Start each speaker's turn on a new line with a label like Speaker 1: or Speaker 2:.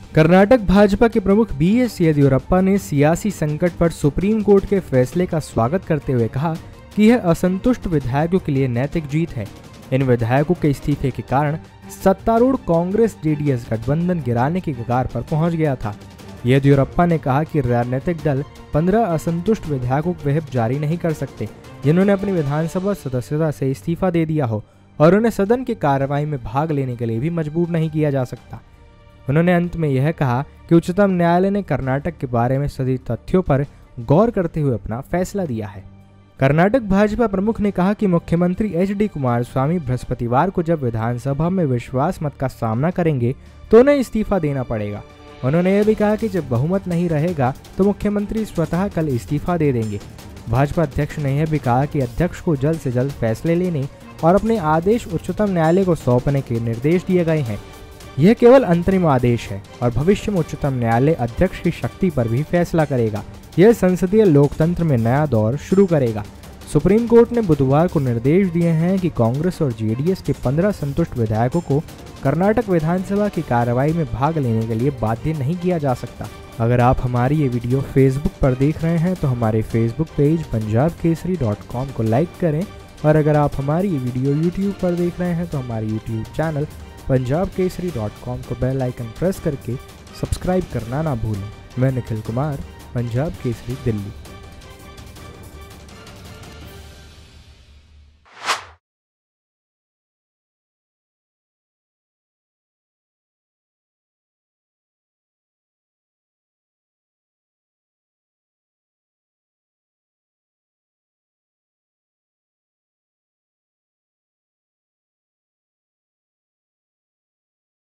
Speaker 1: कर्नाटक भाजपा के प्रमुख बीएस येदियुरप्पा ने सियासी संकट पर सुप्रीम कोर्ट के फैसले का स्वागत करते हुए कहा कि यह असंतुष्ट विधायकों के लिए नैतिक जीत है। इन विधायकों के इस्तीफे के कारण सत्तारूढ़ कांग्रेस जेडीएस गठबंधन गिराने की कगार पर पहुंच गया था। येदियुरप्पा ने कहा कि राजनीतिक दल 15 असंतुष्ट विधायकों को व्हिप जारी नहीं कर सकते जिन्होंने अपनी विधानसभा सदस्यता से इस्तीफा दे दिया हो और उन्हें सदन की कार्रवाई में भाग लेने के लिए भी मजबूर नहीं किया जा सकता। उन्होंने अंत में यह कहा कि उच्चतम न्यायालय ने कर्नाटक के बारे में सभी तथ्यों पर गौर करते हुए अपना फैसला दिया है। कर्नाटक भाजपा प्रमुख ने कहा कि मुख्यमंत्री एच.डी. कुमारस्वामी बृहस्पतिवार को जब विधानसभा में विश्वास मत का सामना करेंगे तो उन्हें इस्तीफा देना पड़ेगा। उन्होंने यह भी कहा कि जब बहुमत नहीं रहेगा तो मुख्यमंत्री स्वतः कल इस्तीफा दे देंगे। भाजपा अध्यक्ष ने यह भी कहा कि अध्यक्ष को जल्द से जल्द फैसले लेने और अपने आदेश उच्चतम न्यायालय को सौंपने के निर्देश दिए गए हैं। यह केवल अंतरिम आदेश है और भविष्य में उच्चतम न्यायालय अध्यक्ष की शक्ति पर भी फैसला करेगा। यह संसदीय लोकतंत्र में नया दौर शुरू करेगा। सुप्रीम कोर्ट ने बुधवार को निर्देश दिए हैं कि कांग्रेस और जेडीएस के 15 संतुष्ट विधायकों को कर्नाटक विधानसभा की कार्रवाई में भाग लेने के लिए बाध्य नहीं किया जा सकता। अगर आप हमारी ये वीडियो फेसबुक पर देख रहे हैं तो हमारे फेसबुक पेज punjabkesari.com को लाइक करें और अगर आप हमारी ये वीडियो यूट्यूब पर देख रहे हैं तो हमारे यूट्यूब चैनल punjabkesari.com को बेल आइकन प्रेस करके सब्सक्राइब करना ना भूलें। मैं निखिल कुमार, पंजाब केसरी, दिल्ली।